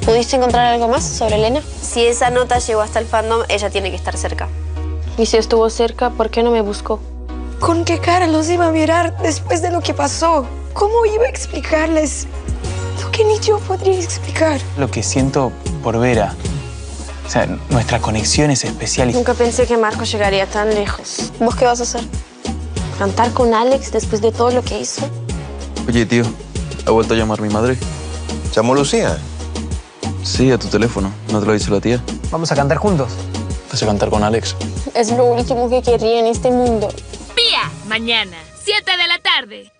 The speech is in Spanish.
¿Pudiste encontrar algo más sobre Elena? Si esa nota llegó hasta el fandom, ella tiene que estar cerca. Y si estuvo cerca, ¿por qué no me buscó? ¿Con qué cara los iba a mirar después de lo que pasó? ¿Cómo iba a explicarles lo que ni yo podría explicar? Lo que siento por Vera. O sea, nuestra conexión es especial. Nunca pensé que Marco llegaría tan lejos. ¿Vos qué vas a hacer? ¿Cantar con Alex después de todo lo que hizo? Oye, tío, ¿ha vuelto a llamar mi madre? ¿Llamó Lucía? Sí, a tu teléfono. ¿No te lo ha dicho la tía? ¿Vamos a cantar juntos? ¿Vas a cantar con Alex? Es lo último que querría en este mundo. Pía, mañana, 7 de la tarde.